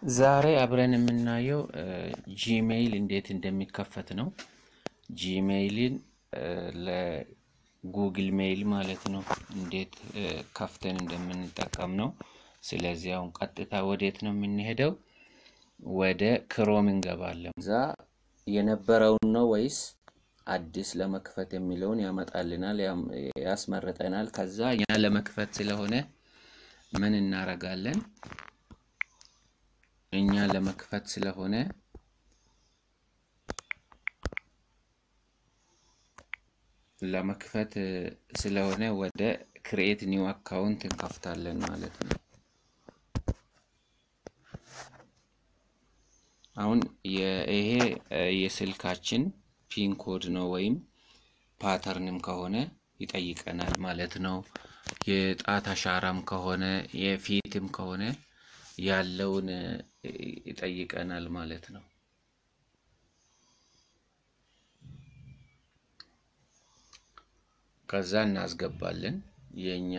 ዛሬ አብረን የምናየው ጂሜይል እንዴት እንደሚከፈት ነው። ጂሜይልን ለጉግል ሜይል ማለት ነው እንዴት ከፍተን እንደምንጠቀም ነው። ስለዚህ አሁን ቀጥታ ወዴት ነው የምንሄደው? ወደ ክሮም እንገባለን። እዛ የነበረውን ነው ወይስ አዲስ ለመክፈት የሚለውን ያመጣልናል ያስመርጠናል። ከዛ ያ ለመክፈት ስለሆነ ምን እናረጋለን? እኛ ለመክፈት ስለሆነ ወደ create new account እንከፍታለን ማለት ነው። አሁን ይሄ የስልካችን ፒን ኮድ ነው ወይም ፓተርንም ከሆነ ይጠይቀናል ማለት ነው። የጣት አሻራም ከሆነ የፊትም ከሆነ ያለውን ይጠይቀናል ማለት ነው። ከዛ እናስገባለን የኛ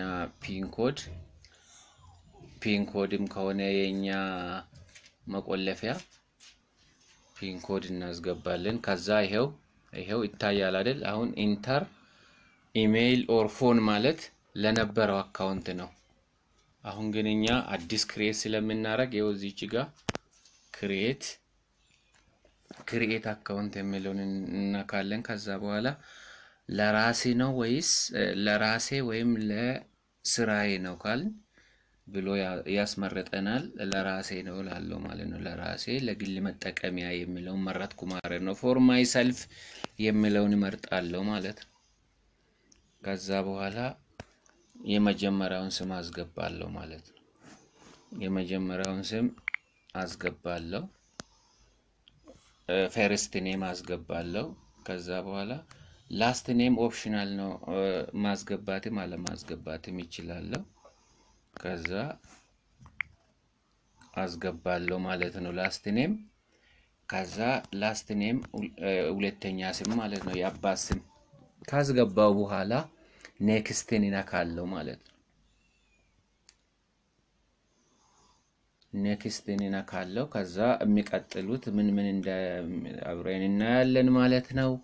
ፒን ኮድም ከሆነ የኛ መቆለፊያ ፒን ኮድ እናስገባለን። ከዛ ይሄው ይታያል አይደል? አሁን ኢንተር ኢሜይል ኦር ፎን ማለት ለነበረው አካውንት ነው። አሁን ግን እኛ አዲስ ክሬት ስለምናረግ ይሄው እዚች ጋር ክሬት አካውንት የሚለውን እናካለን። ከዛ በኋላ ለራሴ ነው ወይስ ለራሴ ወይም ለስራዬ ነው ካል ብሎ ያስመርጠናል። ለራሴ ነው ላለው ማለት ነው። ለራሴ ለግል መጠቀሚያ የሚለውን መረጥኩ ማለት ነው። ፎር ማይ ሰልፍ የሚለውን መርጣለሁ ማለት ነው። ከዛ በኋላ የመጀመሪያውን ስም አስገባለሁ ማለት ነው። የመጀመሪያውን ስም አስገባለሁ። ፈርስት ኔም አስገባለሁ። ከዛ በኋላ ላስት ኔም ኦፕሽናል ነው ማስገባትም አለማስገባትም ይችላል። ከዛ አስገባለሁ ማለት ነው ላስት ኔም። ከዛ ላስት ኔም ሁለተኛ ስም ማለት ነው የአባት ስም ካስገባው በኋላ ኔክስትን እነካለሁ ማለት ነው። ኔክስትን እነካለሁ። ከዛ የሚቀጥሉት ምን እንደ አብረን እናያለን ማለት ነው።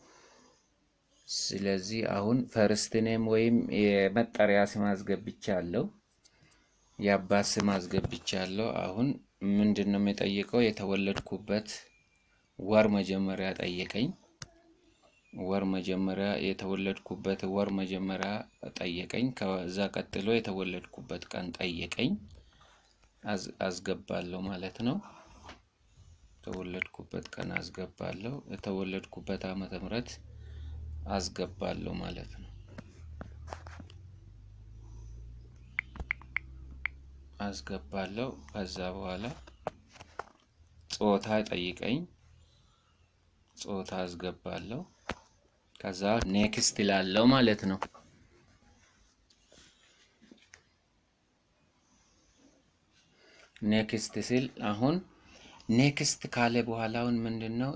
ስለዚህ አሁን ፈርስት ኔም ወይም የመጠሪያ ስም አስገብቻለሁ። የአባት ስም አስገብቻለሁ። አሁን ምንድነው የሚጠይቀው? የተወለድኩበት ወር መጀመሪያ ጠየቀኝ። የተወለድኩበት ወር መጀመሪያ ጠየቀኝ። ከዛ ቀጥሎ የተወለድኩበት ቀን ጠየቀኝ። አስገባለሁ ማለት ነው። የተወለድኩበት ቀን አስገባለሁ። የተወለድኩበት ዓመተ ምህረት አስገባለሁ ማለት ነው። አስገባለሁ። ከዛ በኋላ ጾታ ጠይቀኝ። ጾታ አስገባለሁ። ከዛ ኔክስት ይላል ማለት ነው። ኔክስት ሲል አሁን ኔክስት ካለ በኋላውን ምንድነው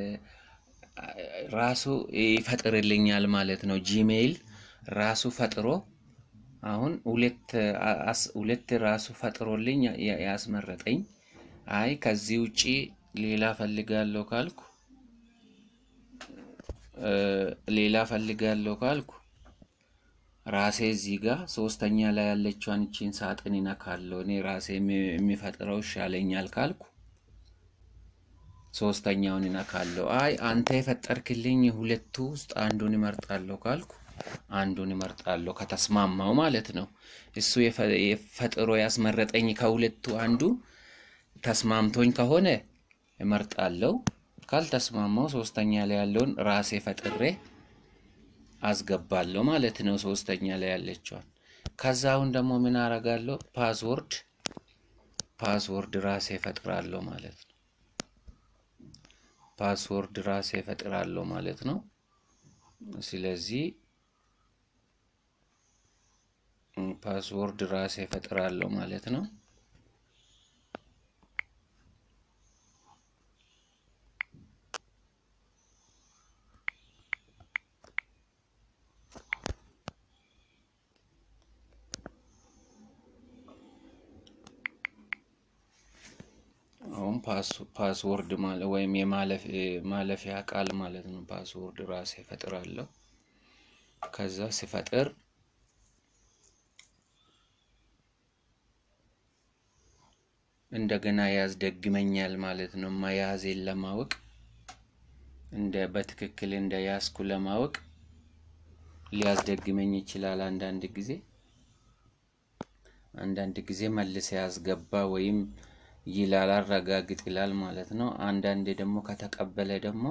ራሱ ይፈጥርልኛል ማለት ነው። ጂሜይል ራሱ ፈጥሮ አሁን ሁለት ራሱ ፈጥሮልኝ ያስመረጠኝ። አይ ከዚህ ውጪ ሌላ ፈልጋለሁ ካልኩ ራሴ እዚህ ጋር ሶስተኛ ላይ ያለችውን እቺን ሳጥን እነካለሁ። እኔ ራሴ የሚፈጥረው ይሻለኛል ካልኩ ሶስተኛውን እነካለሁ። አይ አንተ የፈጠርክልኝ ሁለቱ ውስጥ አንዱን እመርጣለሁ ካልኩ አንዱን እመርጣለሁ ከተስማማው ማለት ነው። እሱ የፈጥሮ ያስመረጠኝ ከሁለቱ አንዱ ተስማምቶኝ ከሆነ እመርጣለሁ። ካልተስማማው ሶስተኛ ላይ ያለውን ራሴ ፈጥሬ አስገባለሁ ማለት ነው። ሶስተኛ ላይ ያለችውን ከዛውን ደግሞ ምን አረጋለሁ? ፓስወርድ ራሴ ፈጥራለሁ ማለት ነው። ፓስወርድ ራሴ ፈጥራለሁ ማለት ነው። ስለዚህ ፓስወርድ ራሴ ፈጥራለሁ ማለት ነው። ፓስወርድ ማለት ወይም ማለፊያ ቃል ማለት ነው ፓስወርድ ራሴ ፈጥራለሁ ከዛ ሲፈጥር እንደገና ያስደግመኛል ማለት ነው ማያዜን ለማወቅ እንደ በትክክል እንደ ያስኩ ለማወቅ ሊያስደግመኝ ይችላል አንዳንድ ጊዜ መልስ ያስገባ ወይም ይላል አረጋግጥ ይላል ማለት ነው አንዳንዴ ደግሞ ከተቀበለ ደግሞ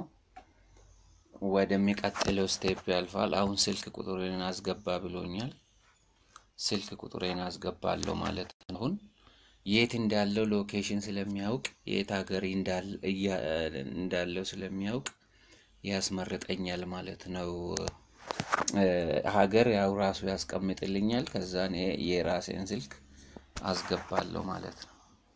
ወደሚቀጥለው ስቴፕ ያልፋል አሁን ስልክ ቁጥሬን አስገባ ብሎኛል ስልክ ቁጥሬን አስገባለሁ ማለት ነው አሁን የት እንዳለው ሎኬሽን ስለሚያውቅ የት ሀገር እንዳለው ስለሚያውቅ ያስመርጠኛል ማለት ነው ሀገር ያው ራሱ ያስቀምጥልኛል ከዛ እኔ የራሴን ስልክ አስገባለሁ ማለት ነው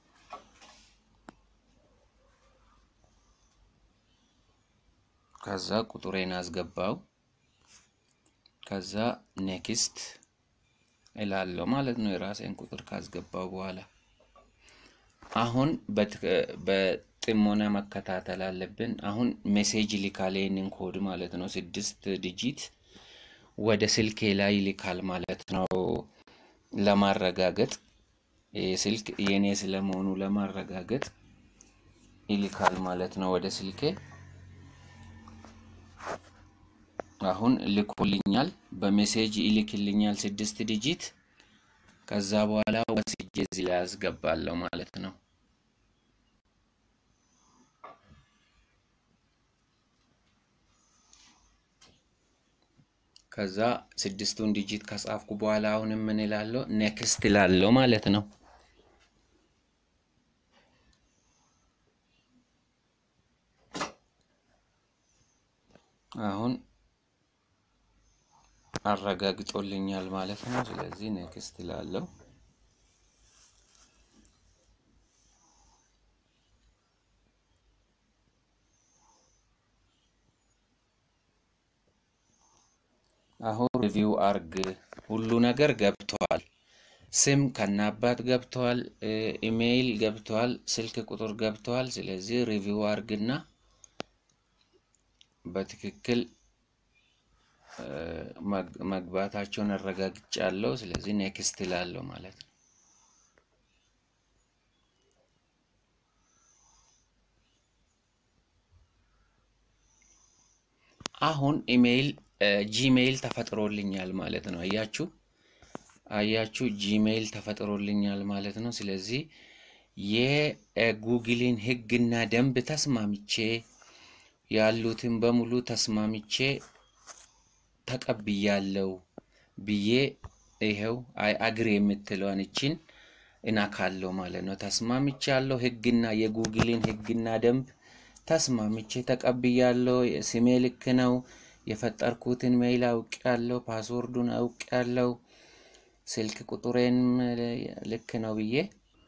ከዛ ቁጥሬን አስገባው ከዛ ኔክስት እላለሁ ማለት ነው የራሴን ቁጥር ካስገባው በኋላ አሁን በጥሞና መከታተል አለብን አሁን ሜሴጅ ሊካሌንን ኮድ ማለት ነው 6 ዲጂት ወደ ስልኬ ላይ ይልካል ማለት ነው ለማረጋገጥ ስልክ የኔ ስለመሆኑ ለማረጋገጥ ይልካል ማለት ነው ወደ ስልኬ አሁን ልኮልኛል በሜሴጅ ይልክልኛል 6 ዲጂት ከዛ በኋላ ወስጄ እዚህ ላይ አስገባለሁ ማለት ነው ከዛ 6ቱን ዲጂት ከጻፍኩ በኋላ አሁንም ምን ይላልው ኔክስት ይላልው ማለት ነው አሁን አረጋግጦልኛል ማለት ነው ስለዚህ ኔክስት ይላልው አሁን ሪቪው አርግ ሁሉ ነገር ገብቷል ስም ከናባት ገብቷል ኢሜይል ገብቷል ስልክ ቁጥር ገብቷል ስለዚህ ሪቪው አርግና በትክክል መግባታቸውን አረጋግጫለሁ ስለዚህ ኔክስት ይላልው ማለት ነው አሁን ኢሜይል ጂሜይል ተፈጥሮልኛል ማለት ነው አያችሁ ጂሜይል ተፈጥሮልኛል ማለት ነው ስለዚህ የጉግልን ህግና ደንብ ተስማምቼ ያሉትን በሙሉ ተስማምቼ ተቀብያለሁ ብዬ ይሄው አይ አግሪ የምትለዋን እቺን እናካለው ማለት ነው ተስማምቻለሁ ህግና የጉግልን ህግና ደንብ ተስማምቼ ተቀብያለሁ ስሜ ልክ ነው የፈጠርኩትን ሜይል አውቃለሁ ፓስወርዱን አውቃለሁ ስልክ ቁጥሬን ልክ ነው ብዬ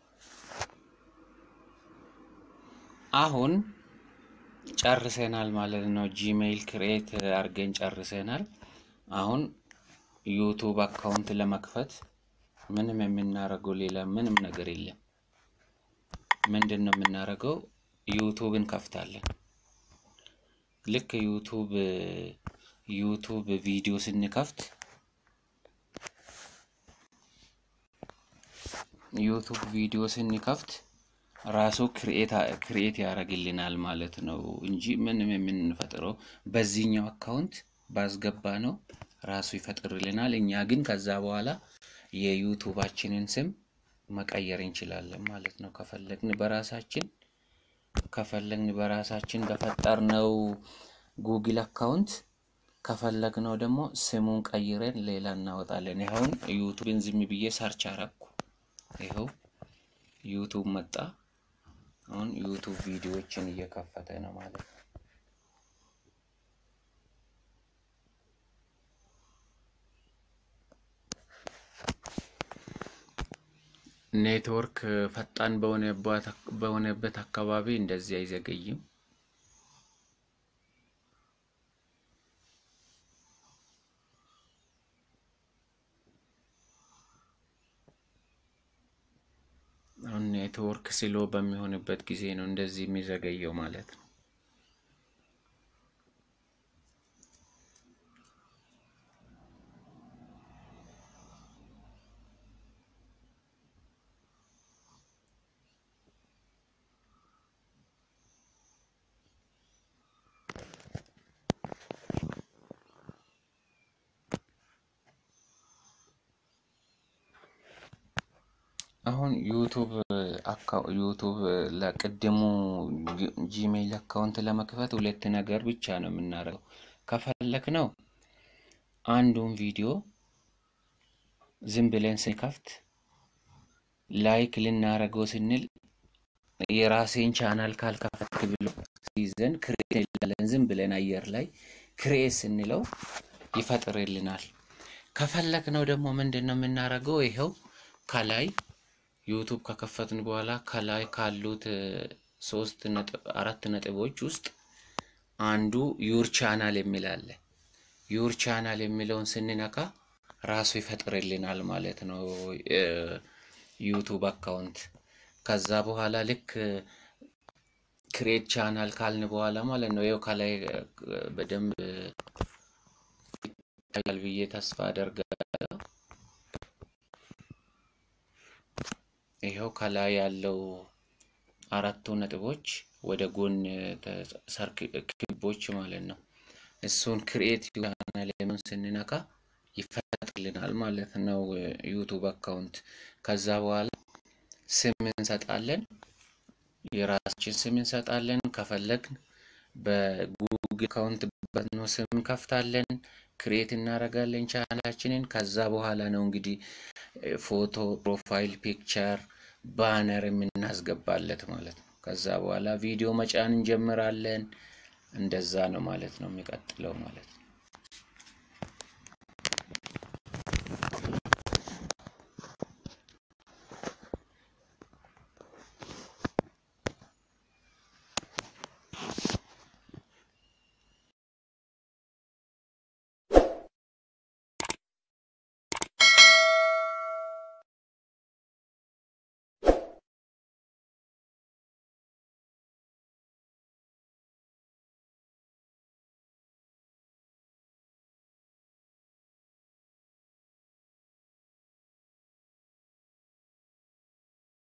አሁን ጨርሰናል ማለት ነው ጂሜይል ክሬት አርገን ጨርሰናል አሁን ዩቲዩብ አካውንት ለመክፈት ምንም የምናረገው ሌላ ምንም ነገር የለም ምንድነው የምናረገው ዩቲዩብን ከፍታለን ልክ ዩቲዩብ ቪዲዮ ስንከፍት ዩቲዩብ ቪዲዮ ስንከፍት ራሱ ክሬት ያረግልናል ማለት ነው እንጂ ምንም የምንፈጥረው በዚህኛው አካውንት ባስገባ ነው ራሱ ይፈጥርልናል እኛ ግን ከዛ በኋላ የዩቲዩባችንን ስም መቀየር እንችላለን ማለት ነው ከፈለግን በራሳችን በፈጠርነው ጉግል አካውንት ከፈለግነው ደግሞ ስሙን ቀይረን ሌላ እናወጣለን ይሄውን ዩቲዩብን ዝም ብዬ ሰርች አረኩ ይሄው ዩቲዩብ መጣ አሁን ዩቲዩብ ቪዲዮዎችን እየከፈተ ነው ማለት ነው ኔትወርክ ፈጣን በሆነበት አካባቢ እንደዚህ አይዘገይም አሁን ኔትወርክ ስሎ በሚሆንበት ጊዜ ነው እንደዚህ የሚዘገየው ማለት ነው። አሁን ዩቲዩብ ለቅድሙ ጂሜል አካውንት ለመክፈት ሁለት ነገር ብቻ ነው የምናደርገው። ከፈለክነው አንዱን ቪዲዮ ዝም ብለን ስንከፍት ላይክ ልናረገው ስንል የራሴን ቻናል ካልከፈትክ ብሎ ሲዘን ክሬት ይላልን ዝም ብለን አየር ላይ ክሬት ስንለው ይፈጥርልናል። ከፈለክነው ደግሞ ምንድነው የምናደርገው? ይሄው ከላይ ዩቲዩብ ከከፈትን በኋላ ከላይ ካሉት 4 ነጥቦች ውስጥ አንዱ ዩር ቻናል የሚል አለ። ዩር ቻናል የሚለውን ስንነካ ራሱ ይፈጥርልናል ማለት ነው ዩቲዩብ አካውንት። ከዛ በኋላ ልክ ክሬት ቻናል ካልን በኋላ ማለት ነው ይሄው ከላይ በደንብ ይታያል ብዬ ተስፋ አደርጋለሁ። ይሄው ከላይ ያለው 4 ነጥቦች ወደ ጎን ክቦች ማለት ነው እሱን ክሬት ቻናል የሚለውን ስንነካ ይፈጥርልናል ማለት ነው ዩቲዩብ አካውንት። ከዛ በኋላ ስም እንሰጣለን፣ የራሳችን ስም እንሰጣለን። ከፈለግን በጉግል አካውንት በኖ ስም ከፍታለን ክሬት እናደርጋለን ቻናላችንን። ከዛ በኋላ ነው እንግዲህ ፎቶ፣ ፕሮፋይል ፒክቸር፣ ባነር የምናስገባለት ማለት ነው። ከዛ በኋላ ቪዲዮ መጫን እንጀምራለን። እንደዛ ነው ማለት ነው የሚቀጥለው ማለት ነው።